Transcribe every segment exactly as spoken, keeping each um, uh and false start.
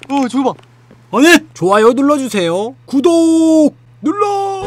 어 저거 봐. 아니! 좋아요 눌러주세요. 구독 눌러.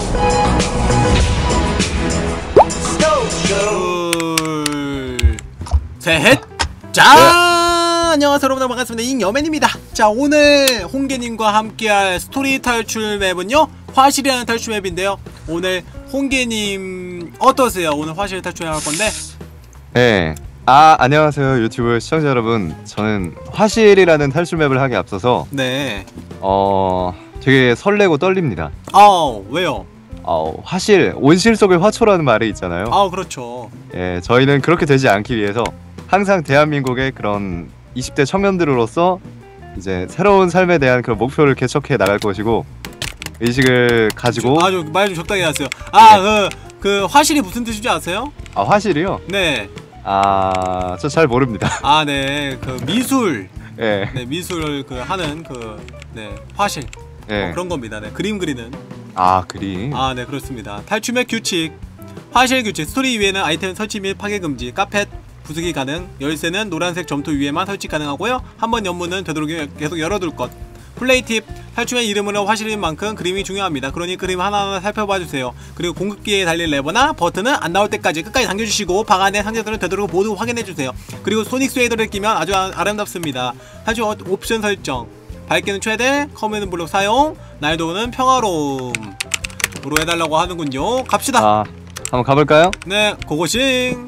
둘, 셋. 자, 네. 안녕하세요 여러분, 반갑습니다. 잉여맨입니다. 자, 오늘 홍게님과 함께할 스토리 탈출 맵은요, 화실이라는 탈출 맵인데요. 오늘 홍게님 어떠세요? 오늘 화실 탈출할 건데. 네. 아, 안녕하세요 유튜브 시청자 여러분. 저는 화실이라는 탈출 맵을 하기에 앞서서 네. 어... 되게 설레고 떨립니다. 아, 왜요? 어, 화실, 온실 속의 화초라는 말이 있잖아요. 아, 그렇죠. 예, 저희는 그렇게 되지 않기 위해서 항상 대한민국의 그런 이십 대 청년들로서 이제 새로운 삶에 대한 그런 목표를 개척해 나갈 것이고, 의식을 가지고. 아주 말 좀 적당히 하세요. 아, 네. 그, 그 화실이 무슨 뜻인지 아세요? 아, 화실이요? 네. 아, 저 잘 모릅니다. 아, 네. 그 미술. 예. 네, 미술 그 하는 그 네, 화실. 예. 어, 그런 겁니다. 네, 그림 그리는. 아, 그림. 아, 네, 그렇습니다. 탈출 맵 규칙. 화실 규칙. 스토리 위에는 아이템 설치 및 파괴 금지. 카펫 부수기 가능. 열쇠는 노란색 점토 위에만 설치 가능하고요. 한번 연문은 되도록 계속 열어둘 것. 플레이 팁. 탈출의 이름으로 화실인 만큼 그림이 중요합니다. 그러니 그림 하나하나 살펴봐주세요. 그리고 공급기에 달린 레버나 버튼은 안 나올 때까지 끝까지 당겨주시고 방 안의 상자들은 되도록 모두 확인해주세요. 그리고 소닉 스웨이더를 끼면 아주 아, 아름답습니다. 탈출 옵션 설정. 밝기는 최대, 커뮤니티 블록 사용, 난이도는 평화로움으로 해달라고 하는군요. 갑시다. 아, 한번 가볼까요? 네, 고고싱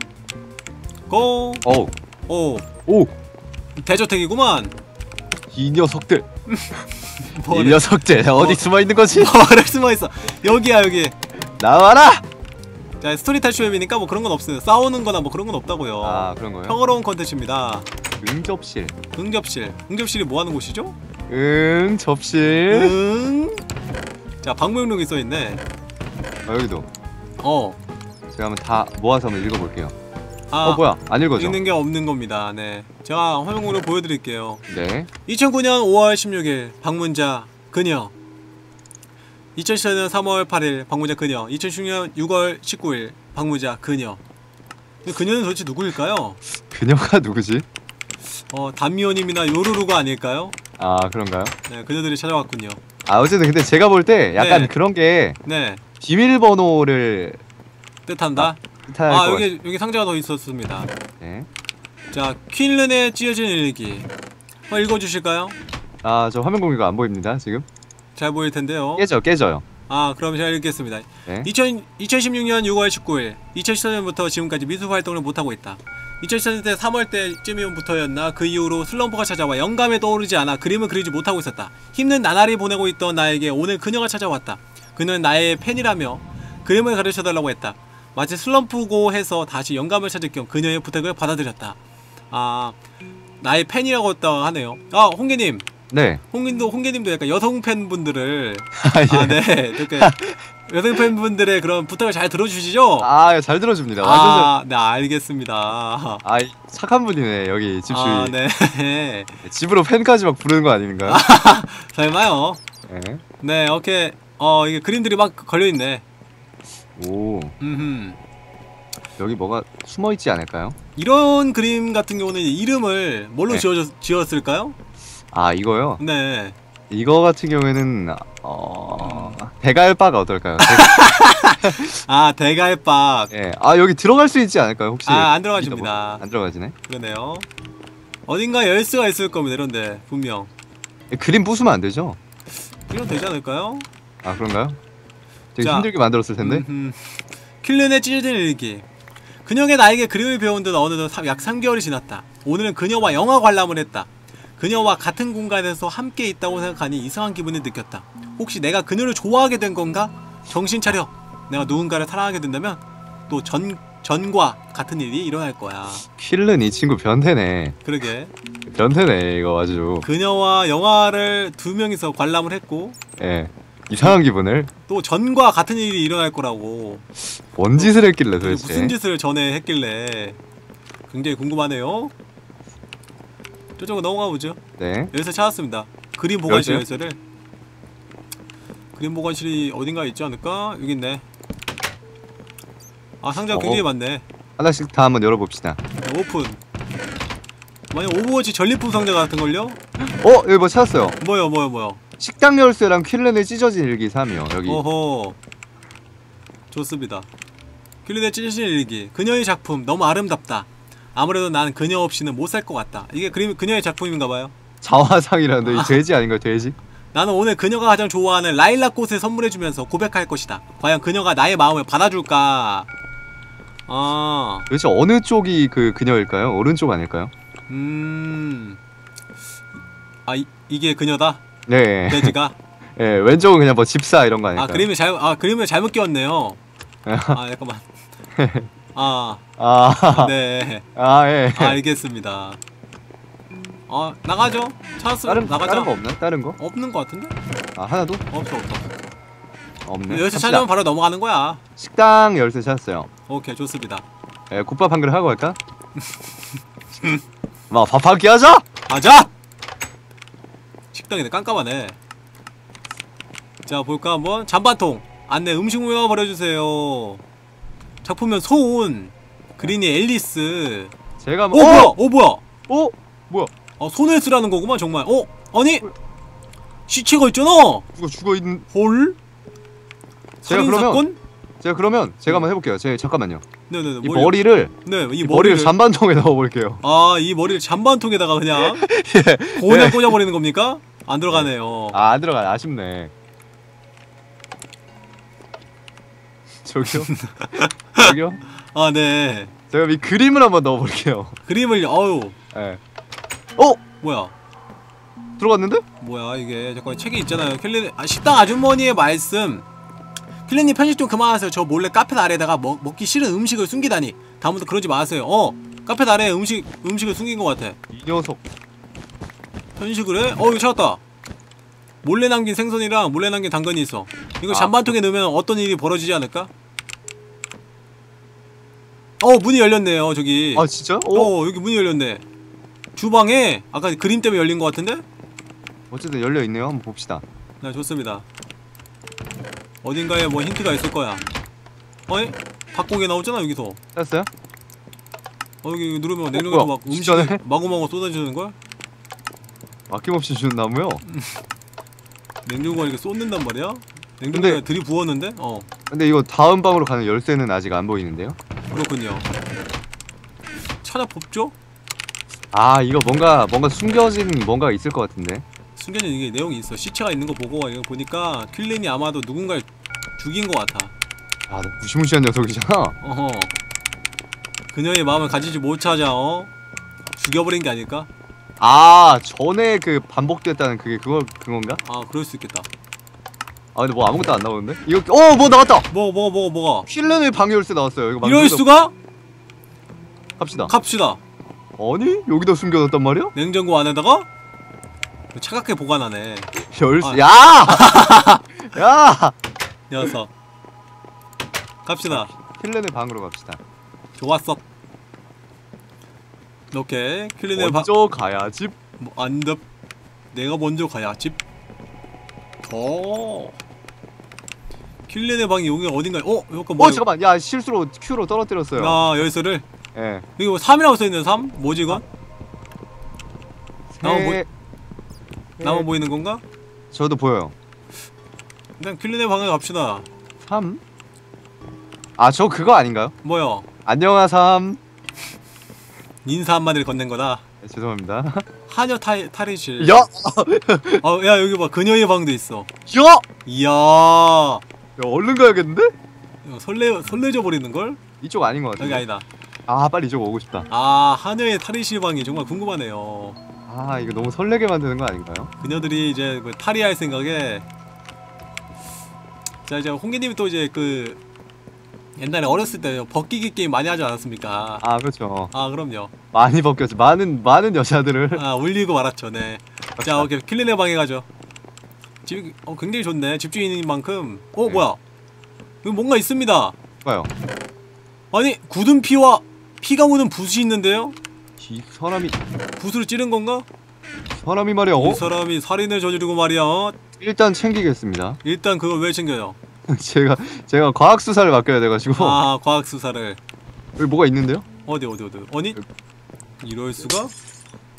고. 오. 오. 오. 대저택이구만. 이 녀석들. 이 뭐래. 녀석들 어디 뭐, 숨어 있는 거지? 뭐래 숨어있어. 여기야 여기. 나와라. 자, 스토리 탈출 맵이니까 뭐 그런 건 없어요. 싸우는 거나 뭐 그런 건 없다고요. 아, 그런 거요? 평화로운 컨텐츠입니다. 응접실. 응접실. 응접실이 뭐 하는 곳이죠? 응접실. 응. 자, 방문용력이 써있네. 아, 여기도. 어. 제가 한번 다 모아서 한번 읽어볼게요. 아, 어, 뭐야? 안 읽어져. 읽는 게 없는 겁니다. 네. 제가 화면으로 보여드릴게요. 네. 이천구년 오월 십육일 방문자 그녀. 이천십사년 삼월 팔일 방문자 그녀. 이천십육년 유월 십구일 방문자 그녀. 근데 그녀는 도대체 누구일까요? 그녀가 누구지? 어, 담미호님이나 요루루가 아닐까요? 아, 그런가요? 네, 그녀들이 찾아왔군요. 아, 어쨌든 근데 제가 볼 때 약간 네. 그런 게 네. 비밀번호를 뜻한다? 뜻할 아, 것 여기 여기 상자가 더 있었습니다. 네. 자, 퀸른의 찢어진 일기. 어, 읽어주실까요? 아, 저 화면 공유가 안 보입니다 지금. 잘 보일 텐데요. 깨져, 깨져요. 아, 그럼 제가 읽겠습니다. 네. 이천십육년 유월 십구일, 이천십사년부터 지금까지 미술 활동을 못하고 있다. 이천십사년 때 삼월 때쯤부터였나 그 이후로 슬럼프가 찾아와 영감에 떠오르지 않아 그림을 그리지 못하고 있었다. 힘든 나날이 보내고 있던 나에게 오늘 그녀가 찾아왔다. 그는 나의 팬이라며 그림을 가르쳐달라고 했다. 마치 슬럼프고 해서 다시 영감을 찾을 겸 그녀의 부탁을 받아들였다. 아, 나의 팬이라고 했다 하네요. 아, 홍게님. 네. 홍님도 홍게님도 약간 여성 팬분들을 아, 예. 아, 네, 이렇게 여성 팬분들의 그런 부탁을 잘 들어주시죠? 아, 잘 들어줍니다. 아, 완전 네, 알겠습니다. 아, 착한 분이네 여기 집주인. 아, 네. 집으로 팬까지 막 부르는 거 아닌가요? 설마요. 네. 네, 오케이. 어, 이게 그림들이 막 걸려있네. 오. 음흠. 여기 뭐가 숨어 있지 않을까요? 이런 그림 같은 경우는 이름을 뭘로 네. 지어졌, 지었을까요? 아, 이거요? 네. 이거 같은 경우에는 어... 대갈바가 어떨까요? 아, 대갈박. 예. 아, 여기 들어갈 수 있지 않을까요? 혹시? 아, 안 들어가집니다. 안 들어가지네. 그러네요. 어딘가 열쇠가 있을 겁니다. 이런데 분명. 그림 부수면 안 되죠? 이러면 되지 않을까요? 아, 그런가요? 되게 자, 힘들게 만들었을 텐데. 킬른의 찢어진 일기. 그녀가 나에게 그림을 배운 듯 어느덧 약 삼 개월이 지났다. 오늘은 그녀와 영화 관람을 했다. 그녀와 같은 공간에서 함께 있다고 생각하니 이상한 기분을 느꼈다. 혹시 내가 그녀를 좋아하게 된 건가? 정신 차려. 내가 누군가를 사랑하게 된다면 또 전, 전과 같은 일이 일어날 거야. 킬른 이 친구 변태네. 그러게. 변태네 이거 아주. 그녀와 영화를 두 명이서 관람을 했고, 예. 이상한 기분을. 또 전과 같은 일이 일어날 거라고. 뭔 짓을 했길래 도대체. 무슨 짓을 전에 했길래 굉장히 궁금하네요. 저쪽으로 넘어가 보죠. 네. 열쇠 찾았습니다. 그림 보관실 열쇠요? 열쇠를. 그림 보관실이 어딘가에 있지 않을까? 여기 있네. 아, 상자가 어. 굉장히 많네. 하나씩 다 한번 열어봅시다. 자, 오픈. 만약 오버워치 전리품 상자 같은 걸요? 어 여기 뭐 찾았어요. 뭐요 뭐요 뭐요? 식당 열쇠랑 퀼렌의 찢어진 일기 삼이요 여기. 어허. 좋습니다. 퀼렌의 찢어진 일기. 그녀의 작품 너무 아름답다. 아무래도 난 그녀 없이는 못 살 것 같다. 이게 그림 그녀의 작품인가봐요. 자화상이라는데 아. 이 돼지 아닌가요 돼지? 나는 오늘 그녀가 가장 좋아하는 라일락 꽃을 선물해주면서 고백할 것이다. 과연 그녀가 나의 마음을 받아줄까? 아, 도대체 어느 쪽이 그 그녀일까요? 오른쪽 아닐까요? 음, 아 이, 이게 그녀다. 네. 돼지가. 예, 왼쪽은 그냥 뭐 집사 이런 거 아닐까요? 아 그림을 잘, 아 그림을 잘못 끼웠네요. 아 잠깐만. 아, 아, 네. 아 예. 아, 알겠습니다. 어 나가죠. 찾았으면 다른 나가자. 다른 거 없나요? 다른 거? 없는 것 같은데? 아 하나도? 없어 없어. 없네. 열쇠 갑시다. 찾으면 바로 넘어가는 거야. 식당 열쇠 찾았어요. 오케이 좋습니다. 예, 국밥 한 그릇 하고 갈까? 막 밥 한 끼 하자. 가자! 식당이네 깜깜하네. 자 볼까 한번. 잔반통 안내 음식 모여 버려주세요. 작품명 소운 그린이 앨리스. 제가 어 뭐 뭐야 어 뭐야 어? 뭐야? 어 손을 쓰라는 거구만 정말. 어 아니 시체가 있잖아. 누가 죽어 있는? 홀 제가 살인 그러면 사건? 제가 그러면 제가 한번 해볼게요. 제 잠깐만요. 네네네 이 머리. 머리를 네이 이 머리를, 머리를 잔반통에 넣어볼게요. 아 이 머리를 잔반통에다가 그냥 그냥 꽂아버리는 겁니까? 안 들어가네요. 아, 안 들어가. 아쉽네. 저기요? 저기요? 아 네. 제가 이 그림을 한번 넣어볼게요. 그림을 어우 예. 네. 어? 뭐야 들어갔는데? 뭐야 이게. 잠깐 책이 있잖아요. 킬린 아, 식당 아주머니의 말씀. 킬린님 편식 좀 그만하세요. 저 몰래 카페 아래에다가 먹, 먹기 싫은 음식을 숨기다니. 다음부터 그러지 마세요. 어 카페 아래에 음식 음식을 숨긴 것 같아. 이 녀석. 편식을 해? 어 이거 찾았다. 몰래 남긴 생선이랑 몰래 남긴 당근이 있어. 이거 아. 잔반통에 넣으면 어떤 일이 벌어지지 않을까? 어 문이 열렸네요 저기. 아 진짜? 어? 어 여기 문이 열렸네. 주방에 아까 그림 때문에 열린 것 같은데? 어쨌든 열려 있네요. 한번 봅시다. 네 좋습니다. 어딘가에 뭐 힌트가 있을 거야. 어이? 닭고기 나오잖아 여기서. 찾았어요? 어 여기 누르면 어, 냉장고에서 뭐야? 막 음식이 진짜네? 마구마구 쏟아지는걸? 아낌없이 주는 나무요? 냉장고가 이렇게 쏟는단 말이야? 냉장고에 근데- 들이부었는데? 어 근데 이거 다음 방으로 가는 열쇠는 아직 안 보이는데요? 그렇군요. 찾아봅죠? 아 이거 뭔가 뭔가 숨겨진 뭔가가 있을 것 같은데. 숨겨진 이게 내용이 있어. 시체가 있는 거 보고 이거 보니까 퀼린이 아마도 누군가를 죽인 것 같아. 아 나 무시무시한 녀석이잖아. 어허. 그녀의 마음을 가지지 못하자 어? 죽여버린 게 아닐까? 아 전에 그 반복됐다는 그게 그거 그건가? 아 그럴 수 있겠다. 아 근데 뭐 아무것도 안 나오는데? 이거 어 뭐 나왔다. 뭐 뭐 뭐 뭐가? 퀼렌의 방해 열쇠 나왔어요. 이거 이럴 만들어서 수가? 갑시다. 갑시다. 아니 여기다 숨겨놨단 말이야? 냉장고 안에다가 차갑게 보관하네. 열쇠. 아. 야! 야! 녀석. 갑시다. 퀼렌의 방으로 갑시다. 좋았어. 오케이. 퀼린의 방. 먼저 가야지. 뭐, 안돼. 내가 먼저 가야 집. 더. 퀼린의 방이 여기 어딘가에. 어? 잠깐 뭐? 어 잠깐만. 야 실수로 Q로 떨어뜨렸어요. 나 열쇠를. 예. 여기 뭐 삼이라고 써있네. 삼? 뭐지 이건? 나만 보 세- 나만 보이는 건가? 저도 보여요. 일단 퀼린의 방에 갑시다. 삼? 아 저 그거 아닌가요? 뭐요? 안녕하삼. 인사 한마디를 건넨 거다. 네, 죄송합니다. 하녀 탈 탈의실. 야! 어, 야 여기 봐. 그녀의 방도 있어. 야! 이야. 야 얼른 가야겠는데? 이거 설레 설레져 버리는 걸? 이쪽 아닌 것 여기 같은데. 아니다. 아 빨리 이쪽 오고 싶다. 아 하녀의 탈의실 방이 정말 궁금하네요. 아 이거 너무 설레게 만드는 거 아닌가요? 그녀들이 이제 그 탈의할 생각에. 자 이제 홍기님이 또 이제 그 옛날에 어렸을 때 벗기기 게임 많이 하지 않았습니까? 아 그렇죠. 아 그럼요. 많이 벗겼죠. 많은 많은 여자들을. 아 울리고 말았죠. 네. 자 오케이 킬린의 방에 가죠. 집 어, 굉장히 좋네. 집주인인 만큼. 어 네. 뭐야? 여기 뭔가 있습니다. 봐요. 아니 굳은 피와 피가 묻은 붓이 있는데요? 이 사람이 붓으로 찌른 건가? 사람이 말이야. 어? 이 사람이 살인을 저지르고 말이야. 어? 일단 챙기겠습니다. 일단 그걸 왜 챙겨요? 제가 제가 과학 수사를 맡겨야 돼가지고. 아 과학 수사를. 여기 뭐가 있는데요? 어디 어디 어디? 아니 이럴 수가?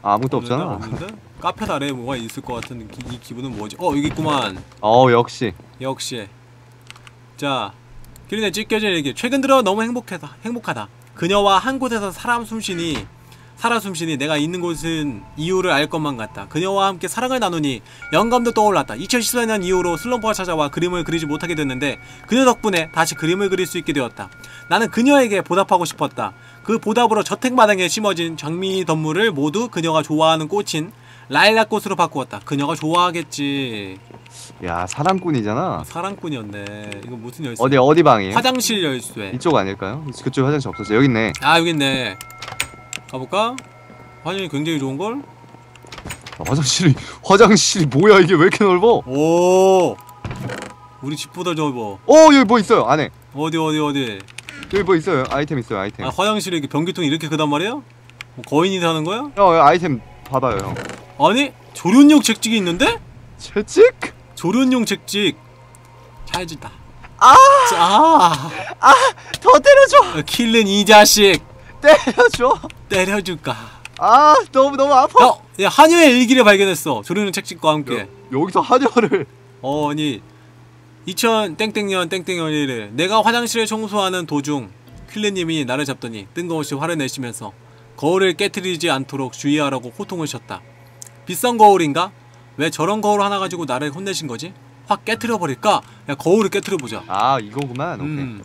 아, 아무것도 없는 데는 없잖아. 없는데? 카페 아래에 뭐가 있을 것 같은 기, 이 기분은 뭐지? 어 여기 있구만. 어, 역시. 역시. 자, 기린의 찢겨진 일기. 최근 들어 너무 행복하다. 행복하다. 그녀와 한 곳에서 사람 숨쉬니 살아 숨쉬니 내가 있는 곳은 이유를 알 것만 같다. 그녀와 함께 사랑을 나누니 영감도 떠올랐다. 이천십사 년 이후로 슬럼프가 찾아와 그림을 그리지 못하게 됐는데 그녀 덕분에 다시 그림을 그릴 수 있게 되었다. 나는 그녀에게 보답하고 싶었다. 그 보답으로 저택마당에 심어진 장미 덤물을 모두 그녀가 좋아하는 꽃인 라일락 꽃으로 바꾸었다. 그녀가 좋아하겠지. 야, 사랑꾼이잖아. 사랑꾼이었네. 이거 무슨 열쇠? 어디 어디 방이에요? 화장실 열쇠. 이쪽 아닐까요? 그쪽 화장실 없었어요. 여기 있네. 아 여기 있네. 가볼까? 화장이 굉장히 좋은걸? 아, 화장실이 화장실이 뭐야 이게 왜 이렇게 넓어? 오 우리 집보다 넓어. 어, 여기 뭐 있어요 안에. 어디 어디 어디. 여기 뭐 있어요. 아이템 있어요. 아이템. 아 화장실에 이렇게 변기통이 이렇게 크단 말이야? 뭐 거인이 사는 거야? 형, 여기 아이템 봐봐요 형. 아니 조련용 책찍이 있는데? 채찍? 조련용 책찍. 잘 짓다. 아! 자, 아! 더 때려줘! 킬른 이 자식. 때려줘! 때려줄까? 아, 너무 너무 아파. 야, 야 한여의 일기를 발견했어. 조련용 책찍과 함께. 여, 여기서 하녀를. 어, 아니 이천 땡땡년 땡땡년 일 일 내가 화장실을 청소하는 도중 퀼레님이 나를 잡더니 뜬금없이 화를 내시면서 거울을 깨트리지 않도록 주의하라고 호통을 쳤다. 비싼 거울인가? 왜 저런 거울 하나 가지고 나를 혼내신 거지? 확 깨트려 버릴까? 야 거울을 깨트려 보자. 아, 이거구만. 오케이. 음.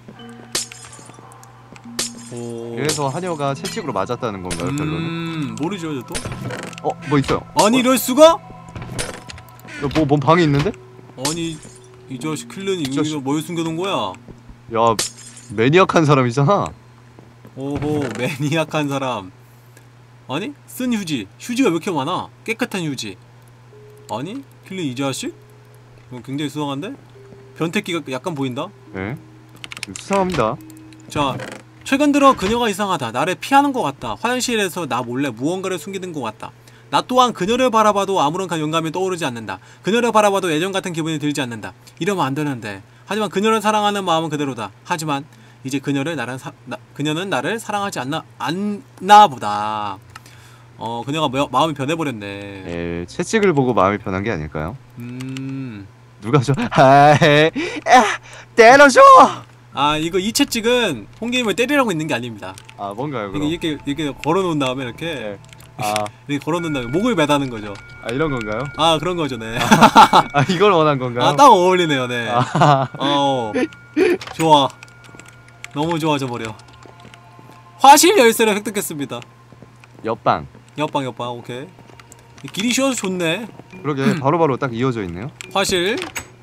오. 그래서 하녀가 채찍으로 맞았다는 건가요, 결론은? 음, 모르죠, 저 또? 어, 뭐 있어요? 아니 어? 이럴 수가? 뭐, 뭔 방이 있는데? 아니 이 자식 퀼렌이 자식. 여기서 뭘 숨겨놓은 거야? 야, 매니악한 사람이잖아. 오호 매니악한 사람. 아니? 쓴 휴지. 휴지가 왜 이렇게 많아? 깨끗한 휴지. 아니? 킬린 이 자식? 이건 굉장히 수상한데? 변태기가 약간 보인다? 네. 수상합니다. 자, 최근 들어 그녀가 이상하다. 나를 피하는 것 같다. 화장실에서 나 몰래 무언가를 숨기는 것 같다. 나 또한 그녀를 바라봐도 아무런 영감이 떠오르지 않는다. 그녀를 바라봐도 예전 같은 기분이 들지 않는다. 이러면 안 되는데. 하지만 그녀를 사랑하는 마음은 그대로다. 하지만 이제 그녀를 나는 사, 나, 그녀는 나를 사랑하지 않나 않나 보다. 어, 그녀가 뭐, 마음이 변해버렸네. 에, 채찍을 보고 마음이 변한 게 아닐까요? 음. 누가 저? 하이, 야, 때려줘! 아, 이거 이 채찍은 홍게임을 때리라고 있는 게 아닙니다. 아, 뭔가요, 이게 그럼? 이렇게 이렇게 걸어놓은 다음에 이렇게 네. 아, 이렇게 걸어놓은 다음에 목을 매다는 거죠. 아, 이런 건가요? 아, 그런 거죠, 네. 아, 이걸 원한 건가요? 아, 딱 어울리네요, 네. 아, 어, 좋아. 너무 좋아져 버려. 화실 열쇠를 획득했습니다. 옆방. 옆방 옆방 오케이. 길이 쉬워서 좋네. 그러게 바로바로 딱 이어져 있네요. 화실.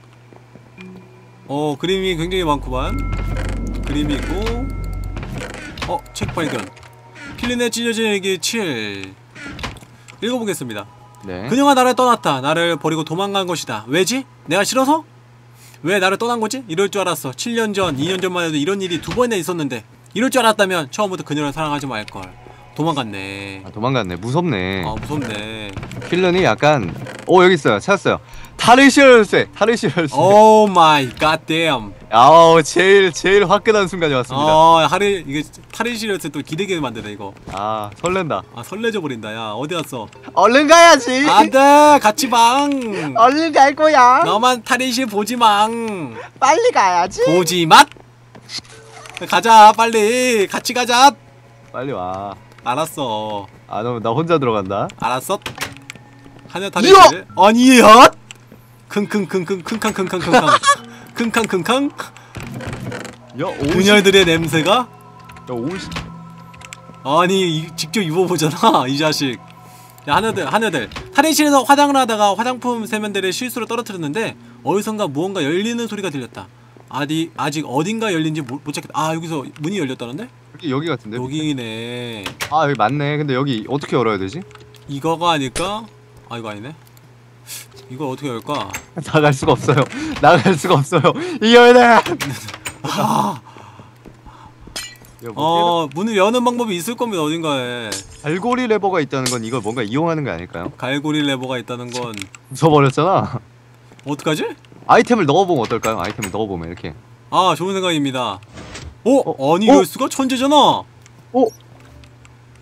어, 그림이 굉장히 많구만. 그림이 있고. 어, 책 발견. 킬린의 찢어진 일기 칠. 읽어보겠습니다. 네. 그녀가 나를 떠났다. 나를 버리고 도망간 것이다. 왜지? 내가 싫어서? 왜 나를 떠난 거지? 이럴 줄 알았어. 칠 년 전, 이 년 전만 해도 이런 일이 두 번이나 있었는데 이럴 줄 알았다면 처음부터 그녀를 사랑하지 말걸. 도망갔네. 아, 도망갔네. 무섭네. 아, 무섭네. 킬런이 약간 오, 여기 있어요. 찾았어요. 타르시 열쇠. 타르시 열쇠. 오 마이 갓댐. 아우, 제일 제일 화끈한 순간이 왔습니다. 어, 하리 이게 타르시려서 또 기대게 만드네 이거. 아, 설렌다. 아, 설레져 버린다. 야, 어디 갔어? 얼른 가야지. 안돼, 같이 방. 얼른 갈 거야. 너만 타르시 보지 망. 빨리 가야지. 보지 맛. 가자, 빨리 같이 가자. 빨리 와. 알았어. 아, 너 나 혼자 들어간다. 알았어. 하늘 타르시. 아니, 헛. 킁킁킁킁킁킁킁킁킁. 킁킁킁킁. 야, 오십. 그녀들의 냄새가? 야, 오십. 아니 이, 직접 입어보잖아 이 자식. 야, 하늘들 하늘들 탈의실에서 화장을 하다가 화장품 세면대를 실수로 떨어뜨렸는데 어디선가 무언가 열리는 소리가 들렸다. 아디, 아직 어딘가 열린지 못, 못 찾겠다. 아, 여기서 문이 열렸다는데? 여기 여기 같은데. 여기네. 아, 여기 맞네. 근데 여기 어떻게 열어야 되지? 이거가 아닐까? 아, 이거 아니네. 이걸 어떻게 열까? 나갈 수가 없어요. 나갈 수가 없어요. 이겨야 돼. 아, 야, 뭐 어, 문을 여는 방법이 있을 겁니다. 어딘가에. 갈고리 레버가 있다는 건 이걸 뭔가 이용하는 거 아닐까요? 갈고리 레버가 있다는 건 웃어버렸잖아. 어떡하지? 아이템을 넣어보면 어떨까요? 아이템을 넣어보면 이렇게. 아, 좋은 생각입니다. 오! 어? 아니 어? 이럴 수가? 천재잖아. 어?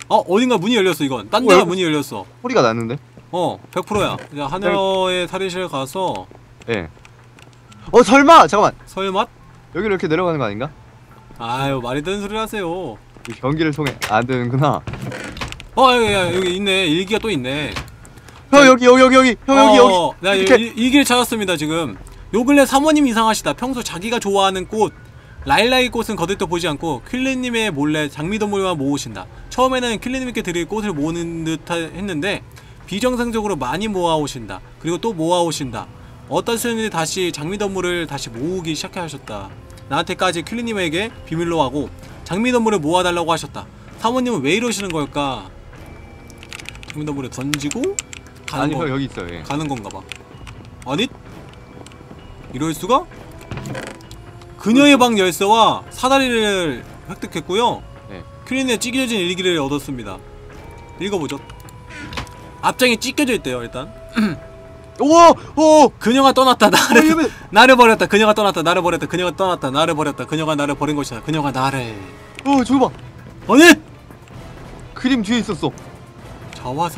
어 어딘가 문이 열렸어. 이건 딴 어, 데가 여기- 문이 열렸어. 소리가 났는데? 어 백 퍼센트야. 이제 하녀의 살인실 가서 예. 어 설마 잠깐만 설맛? 여기로 이렇게 내려가는 거 아닌가? 아유 말이 되는 소리를 하세요. 이 경기를 통해 안 되는구나. 어 여기 야, 여기 있네. 일기가 또 있네. 형 여기 여기 여기 여기 형 여기 어, 여기. 나 이렇게. 일, 일기를 찾았습니다 지금. 요 근래 사모님 이상하시다. 평소 자기가 좋아하는 꽃 라일락의 꽃은 거들떠 보지 않고 퀼리님의 몰래 장미동물만 모으신다. 처음에는 퀼리님께 드릴 꽃을 모으는 듯 했는데 비정상적으로 많이 모아오신다. 그리고 또 모아오신다. 어떤 수련들이 다시 장미동물을 다시 모으기 시작하셨다. 나한테까지 퀼리님에게 비밀로 하고 장미동물을 모아달라고 하셨다. 사모님은 왜 이러시는 걸까? 장미동물을 던지고 가는 아니 거, 형 여기 있어요. 예. 가는 건가 봐. 아니? 이럴 수가? 그녀의 방 열쇠와 사다리를 획득했고요. 네. 퀼린의 찢겨진 일기를 얻었습니다. 읽어보죠. 앞장에 찢겨져 있대요. 일단 오! 오! 그녀가 떠났다. 어, 나를 이러면- 나를 버렸다. 그녀가 떠났다. 나를 버렸다. 그녀가 떠났다. 나를 버렸다. 그녀가 나를 버린 것이다. 그녀가 나를. 어 저기 봐. 아니! 그림 뒤에 있었어. 자화상.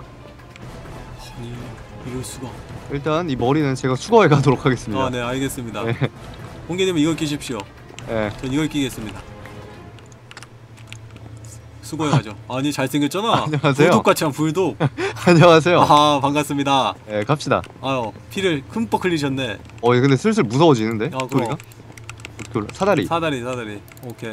아니 이럴 수가. 일단 이 머리는 제가 수거해 가도록 하겠습니다. 아 네 알겠습니다. 네. 공개님은 이걸 끼십시오. 예. 전 이걸 끼겠습니다. 수고해가죠. 아니 잘생겼잖아. 안녕하세요. 불독같이 한 불독. 안녕하세요. 아 반갑습니다. 예, 갑시다. 아유 피를 흠뻑 흘리셨네. 어, 근데 슬슬 무서워지는데? 아, 그럼. 소리가? 그 사다리. 사다리 사다리. 오케이.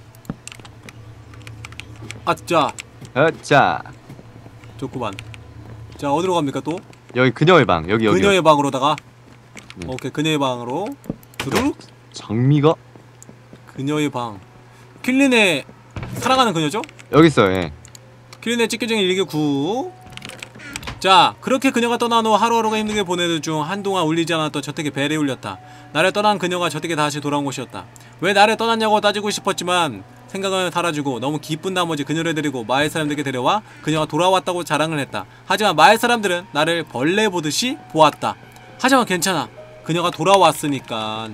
아짜 어, 자, 좋구만. 자 어디로 갑니까 또? 여기 그녀의 방. 여기 여기. 그녀의 방으로다가. 네. 오케이 그녀의 방으로. 두둑. 장미가 그녀의 방. 킬린의 사랑하는 그녀죠? 여기 있어요. 예. 킬린의 찢겨진 일기 구. 자 그렇게 그녀가 떠난 후 하루하루가 힘들게 보내는 중 한동안 울리지 않았던 저택에 벨이 울렸다. 나를 떠난 그녀가 저택에 다시 돌아온 곳이었다. 왜 나를 떠났냐고 따지고 싶었지만 생각은 사라지고 너무 기쁜 나머지 그녀를 데리고 마을 사람들에게 데려와 그녀가 돌아왔다고 자랑을 했다. 하지만 마을 사람들은 나를 벌레 보듯이 보았다. 하지만 괜찮아. 그녀가 돌아왔으니까.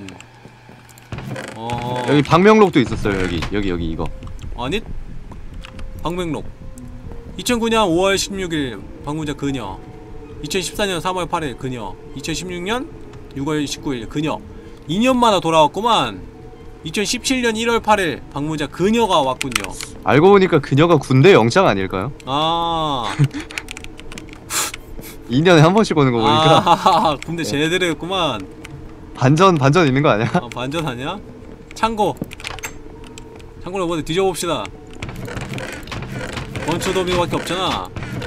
어... 여기 방명록도 있었어요. 여기. 여기 여기 이거. 아니? 방명록. 이천구 년 오월 십육일 방문자 그녀. 이천십사 년 삼월 팔일 그녀. 이천십육 년 유월 십구일 그녀. 이 년 만에 돌아왔구만. 이천십칠 년 일월 팔일 방문자 그녀가 왔군요. 알고 보니까 그녀가 군대 영장 아닐까요? 아. 이 년에 한 번씩 오는 거 보니까 아, 군대 제대로 했구만. 반전 반전 있는 거 아니야? 아, 반전 아니야? 창고. 창고를 먼저 뒤져봅시다. 원초도미밖에 없잖아.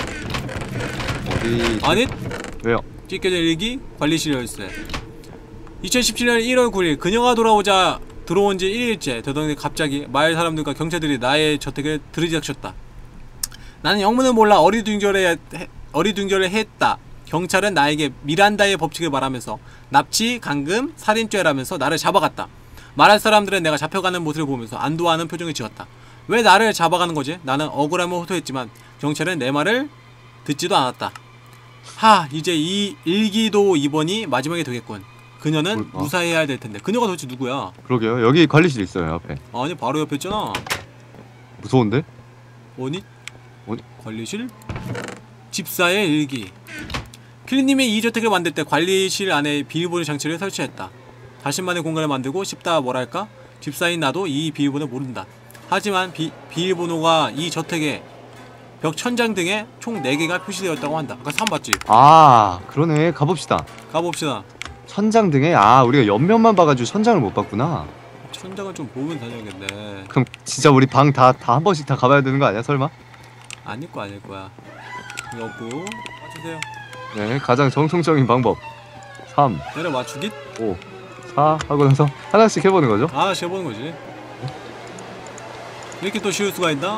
어디 아니? 왜요? 찢겨진 일기 관리실 열쇠. 이천십칠 년 일월 구일 그녀가 돌아오자 들어온 지 일 일째 되더니 갑자기 마을 사람들과 경찰들이 나의 저택을 들이닥쳤다. 나는 영문을 몰라 어리둥절해, 어리둥절해 했다. 경찰은 나에게 미란다의 법칙을 말하면서 납치, 감금, 살인죄라면서 나를 잡아갔다. 말할 사람들은 내가 잡혀가는 모습을 보면서 안도하는 표정을 지었다. 왜 나를 잡아가는 거지? 나는 억울함을 호소했지만 경찰은 내 말을 듣지도 않았다. 하, 이제 이 일기도 이번이 마지막이 되겠군. 그녀는 뭘까? 무사해야 될 텐데. 그녀가 도대체 누구야? 그러게요. 여기 관리실 있어요 앞에. 아니 바로 옆에 있잖아. 무서운데? 어니? 어니? 관리실? 집사의 일기. 킬리님이 이 저택을 만들 때 관리실 안에 비밀번호 장치를 설치했다. 자신만의 공간을 만들고 싶다 뭐랄까? 집사인 나도 이 비밀번호를 모른다. 하지만 비, 비밀번호가 이 저택의 벽 천장 등에 총 네 개가 표시되었다고 한다. 아까 삼 봤지? 아 그러네. 가봅시다. 가봅시다. 천장 등에 아 우리가 옆면만 봐가지고 천장을 못 봤구나. 천장을 좀 보면 다녀야겠네. 그럼 진짜 우리 방 다 다 한 번씩 다 가봐야 되는 거 아니야 설마? 아닐 거야 아닐 거야. 이거 없고 맞추세요. 네 가장 정통적인 방법. 삼, 내려 맞추기? 오, 사 하고 나서 하나씩 해보는 거죠. 아 쉬어보는 거지. 이렇게 또 쉬울 수가 있나?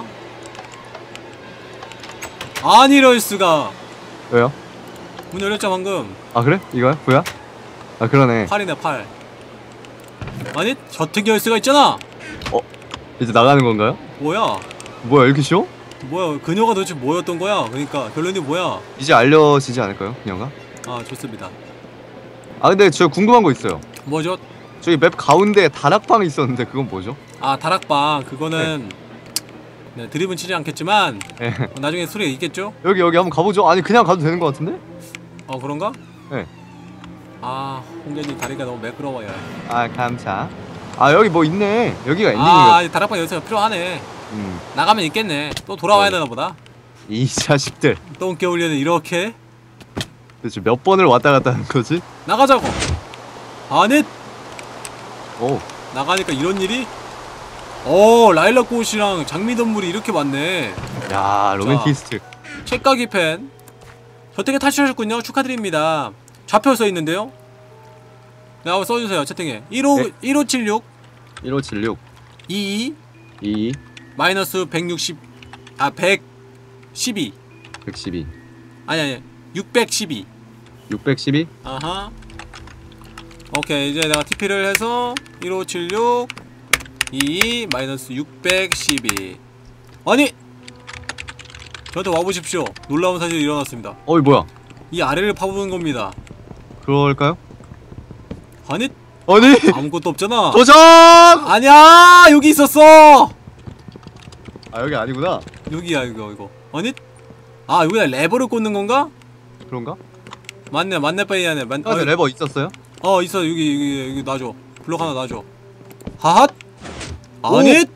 아니 이럴 수가. 왜요? 문 열렸죠 방금. 아 그래? 이거야? 뭐야? 아 그러네. 팔이네 팔. 아니 저택 열쇠가 있잖아. 이제 나가는 건가요? 뭐야? 뭐야 이렇게 쉬워? 뭐야? 그녀가 도대체 뭐였던 거야? 그러니까 결론이 뭐야? 이제 알려지지 않을까요? 그녀가? 아 좋습니다. 아 근데 저 궁금한 거 있어요. 뭐죠? 저기 맵 가운데 다락방이 있었는데 그건 뭐죠? 아 다락방 그거는 네, 드립은 치지 않겠지만 예. 어, 나중에 소리가 있겠죠? 여기 여기 한번 가보죠. 아니 그냥 가도 되는 것 같은데? 어 그런가? 네. 아 홍겐이 다리가 너무 매끄러워요. 아 감사. 아 여기 뭐 있네. 여기가 아 엔딩이야. 다락방 여기서 필요하네. 음. 나가면 있겠네. 또 돌아와야 어. 되나 보다. 이 자식들. 똥개 훈련을 이렇게 도대체 몇 번을 왔다 갔다 하는 거지? 나가자고. 아니 오. 나가니까 이런 일이? 어 라일락 꽃이랑 장미던물이 이렇게 많네. 야 로맨티스트. 책가기 팬 저택에 탈출하셨군요. 축하드립니다. 좌표 써있는데요. 네 한번 써주세요 채팅에. 일오, 네. 일오칠육 일오칠육 이이 이 마이너스 백육십 아 백십이 백십이 아니 아니 육백십이 육백십이 아하 오케이 이제 내가 티피를 해서 일오칠육 이이 마이너스 육백십이 아니 저한테 와보십시오. 놀라운 사실이 일어났습니다. 어이 뭐야? 이 아래를 파보는 겁니다. 그럴까요? 아니 아니 아무것도 없잖아. 도전! 아니야 여기 있었어. 아 여기 아니구나. 여기야 이거 이거 아니 아 여기다 레버를 꽂는 건가? 그런가? 맞네 맞네 빠이 하네 맞. 아, 어, 레버 있었어요? 어 있어 여기 여기 여기 놔줘. 블록 하나 놔줘. 하핫 아니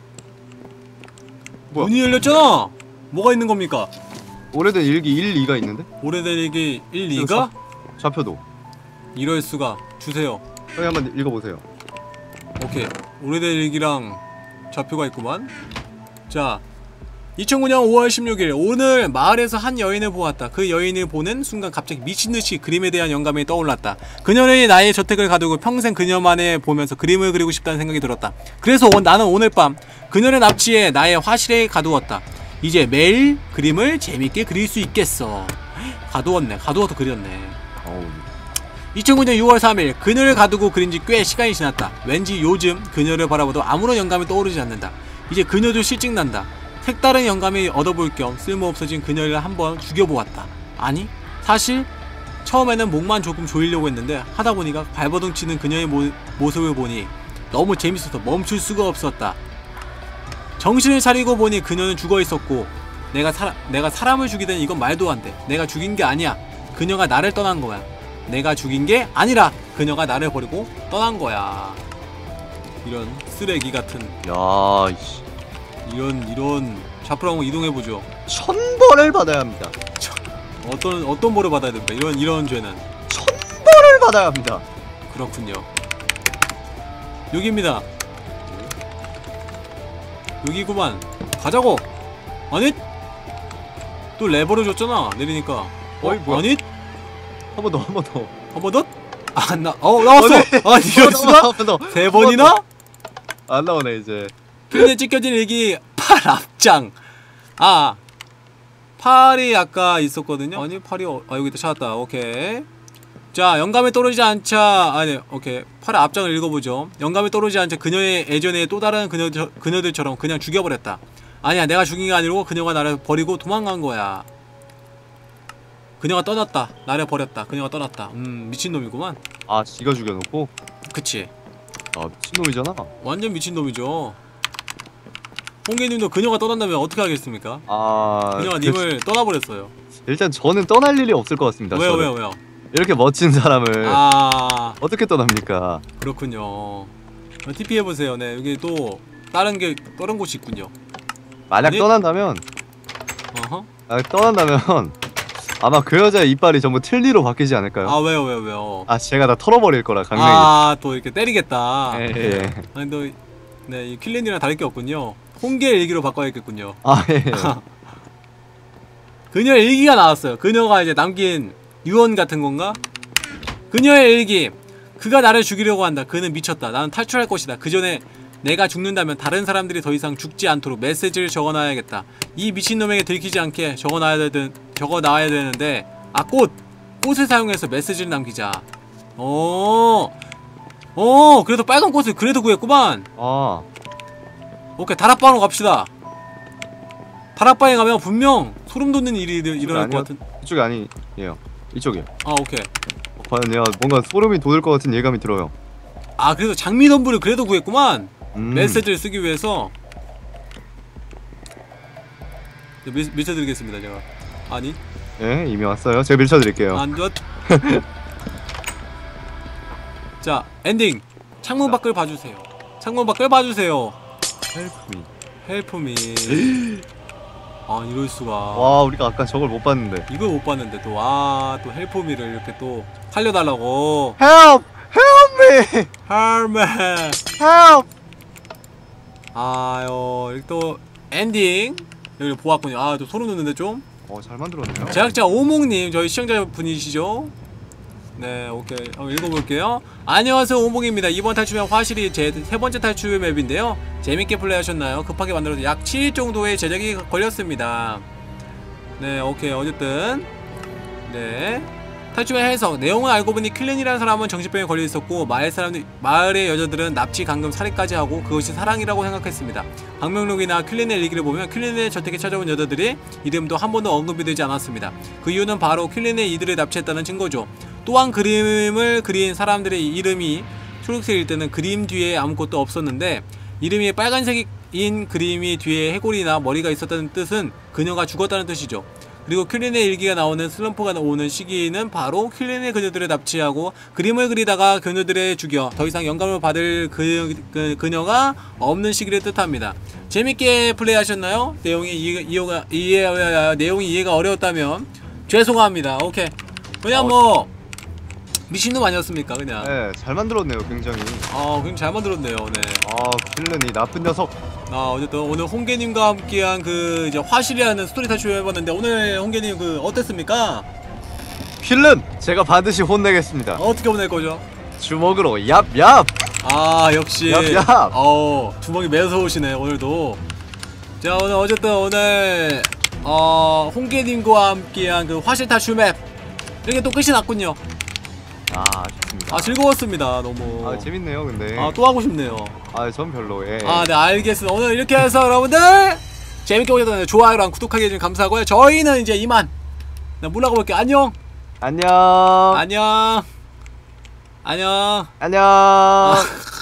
뭐야? 문이 열렸잖아. 뭐가 있는 겁니까? 오래된 일기 일, 이가 있는데? 오래된 일기 일, 이가? 좌표도. 이럴 수가. 주세요. 여기 한번 읽어보세요. 오케이 오래된 일기랑 좌표가 있구만. 자 이천구년 오월 십육일 오늘 마을에서 한 여인을 보았다. 그 여인을 보는 순간 갑자기 미친듯이 그림에 대한 영감이 떠올랐다. 그녀는 나의 저택을 가두고 평생 그녀만을 보면서 그림을 그리고 싶다는 생각이 들었다. 그래서 오, 나는 오늘 밤 그녀를 납치해 나의 화실에 가두었다. 이제 매일 그림을 재밌게 그릴 수 있겠어. 가두었네. 가두어서 그렸네. 어우. 이천구년 유월 삼일 그녀를 가두고 그린지 꽤 시간이 지났다. 왠지 요즘 그녀를 바라봐도 아무런 영감이 떠오르지 않는다. 이제 그녀도 실증난다. 색다른 영감이 얻어볼 겸 쓸모없어진 그녀를 한번 죽여보았다. 아니 사실 처음에는 목만 조금 조이려고 했는데 하다보니까 발버둥 치는 그녀의 모, 모습을 보니 너무 재밌어서 멈출 수가 없었다. 정신을 차리고 보니 그녀는 죽어있었고 내가, 사, 내가 사람을 죽이다니 이건 말도 안돼. 내가 죽인 게 아니야. 그녀가 나를 떠난 거야. 내가 죽인 게 아니라 그녀가 나를 버리고 떠난 거야. 이런 쓰레기 같은 야, 이씨. 이런 이런 좌표로 한번 이동해보죠. 천벌을 받아야 합니다. 어떤 어떤 벌을 받아야 됩니까? 이런 이런 죄는 천벌을 받아야 합니다. 그렇군요. 여기입니다. 여기구만. 가자고. 아니 또 레버를 줬잖아. 내리니까. 어? 어이, 뭐야? 아니 한 번 더, 한 번 더. 한 번 더? 안 나. 어 나왔어. 어, 네. 아니 이럴 수가? 한 번 더. 세 번이나? 안 나오네 이제. 근데 찍혀진 일기 팔 앞장. 아 팔이 아까 있었거든요. 아니 팔이 어, 아 여기 있다. 찾았다. 오케이. 자 영감에 떨어지지 않자. 아니 오케이 팔의 앞장을 읽어보죠. 영감에 떨어지지 않자 그녀의 예전에 또 다른 그녀, 그녀들처럼 그냥 죽여버렸다. 아니야 내가 죽인 게 아니고 그녀가 나를 버리고 도망간 거야. 그녀가 떠났다. 나를 버렸다. 그녀가 떠났다. 음 미친놈이구만. 아, 지가 죽여놓고? 그치. 아, 미친놈이잖아. 완전 미친놈이죠. 홍계님도 그녀가 떠난다면 어떻게 하겠습니까? 아... 그녀가 그- 님을 떠나버렸어요. 일단 저는 떠날 일이 없을 것 같습니다. 왜요 저는. 왜요 왜요? 이렇게 멋진 사람을 아 어떻게 떠납니까? 그렇군요. 티피 해보세요. 네 여기 또 다른 게 다른 곳이 있군요. 만약 아니? 떠난다면 어허. 만약 떠난다면 아마 그 여자의 이빨이 전부 틀니로 바뀌지 않을까요? 아 왜요 왜요 왜요? 아, 제가 다 털어버릴 거라 강냉이. 아또 이렇게 때리겠다. 예, 예. 아니 너네 킬렌이랑 다를 게 없군요. 홍계 일기로 바꿔야겠군요. 아, 예. 그녀의 일기가 나왔어요. 그녀가 이제 남긴 유언 같은 건가? 그녀의 일기. 그가 나를 죽이려고 한다. 그는 미쳤다. 나는 탈출할 것이다. 그 전에 내가 죽는다면 다른 사람들이 더 이상 죽지 않도록 메시지를 적어놔야겠다. 이 미친놈에게 들키지 않게 적어놔야 되는 적어놔야 되는데 아 꽃! 꽃을 사용해서 메시지를 남기자. 어, 어, 그래도 빨간 꽃을 그래도 구했구만. 아, 오케이 다락방으로 갑시다. 다락방에 가면 분명 소름 돋는 일이 일어날 아니요. 것 같은. 이쪽이 아니에요. 이쪽이요. 아 오케이. 어, 과연 내가 뭔가 소름이 돋을 것 같은 예감이 들어요. 아 그래도 장미덤불을 그래도 구했구만. 음. 메시지를 쓰기 위해서. 밀, 밀쳐드리겠습니다 제가. 아니 예, 이미 왔어요. 제가 밀쳐드릴게요. 안 돼. 자 엔딩. 창문 밖을 봐주세요. 창문 밖을 봐주세요. 헬프미. 헬프미. 아 이럴수가. 와, 우리가 아까 저걸 못 봤는데. 이걸 못 봤는데 또 와 또 헬프미를 이렇게 또 살려달라고. Help! Help me! 할매. Help! 아유 이렇게 또 엔딩 여기 보았군요. 아 또 소름 돋는데 좀. 어, 잘 만들었네요. 제작자 오몽님 저희 시청자분이시죠? 네 오케이 한번 읽어볼게요. 안녕하세요 오몽입니다. 이번 탈출맵 화실이 제 세번째 탈출 맵인데요 재밌게 플레이하셨나요? 급하게 만들어서 약 칠 일 정도의 제작이 걸렸습니다. 네 오케이 어쨌든 네 탈출맵 해석 내용을 알고 보니 클린이라는 사람은 정신병에 걸려있었고 마을 사람들, 마을의 여자들은 납치, 강금, 살인까지 하고 그것이 사랑이라고 생각했습니다. 방명록이나 클린의 일기를 보면 클린의 저택에 찾아온 여자들의 이름도 한 번도 언급이 되지 않았습니다. 그 이유는 바로 클린의 이들을 납치했다는 증거죠. 또한 그림을 그린 사람들의 이름이 초록색일 때는 그림 뒤에 아무것도 없었는데 이름이 빨간색인 그림이 뒤에 해골이나 머리가 있었다는 뜻은 그녀가 죽었다는 뜻이죠. 그리고 큐린의 일기가 나오는 슬럼프가 오는 시기는 바로 큐린의 그녀들을 납치하고 그림을 그리다가 그녀들을 죽여 더 이상 영감을 받을 그, 그, 그녀가 없는 시기를 뜻합니다. 재밌게 플레이하셨나요? 내용이 이해, 이해가, 이해, 내용이 이해가 어려웠다면 죄송합니다. 오케이 그냥 뭐 미친놈 아니었습니까 그냥. 네, 잘 만들었네요, 굉장히. 아 그냥 잘 만들었네요. 네. 아, 필른이 나쁜 녀석. 아 어쨌든 오늘 홍계님과 함께한 그 이제 화실이라는 스토리 탈출 해봤는데 오늘 홍계님 그 어땠습니까? 필른! 제가 반드시 혼내겠습니다. 어떻게 보낼 거죠? 주먹으로 얍얍! 아 역시 얍얍! 어 주먹이 매서우시네 오늘도. 자 오늘 어쨌든 오늘 어 홍계님과 함께한 그 화실 탈출 맵 이렇게 또 끝이 났군요. 아, 좋습니다. 아 즐거웠습니다 너무. 아, 재밌네요, 근데. 아 또 하고 싶네요. 아, 전 별로. 예. 아 네 알겠습니다. 오늘 이렇게 해서 여러분들 재밌게 보셨다면 좋아요랑 구독하기 해주면 감사하고요. 저희는 이제 이만 네, 물러가 볼게요. 안녕. 안녕. 안녕. 안녕. 안녕.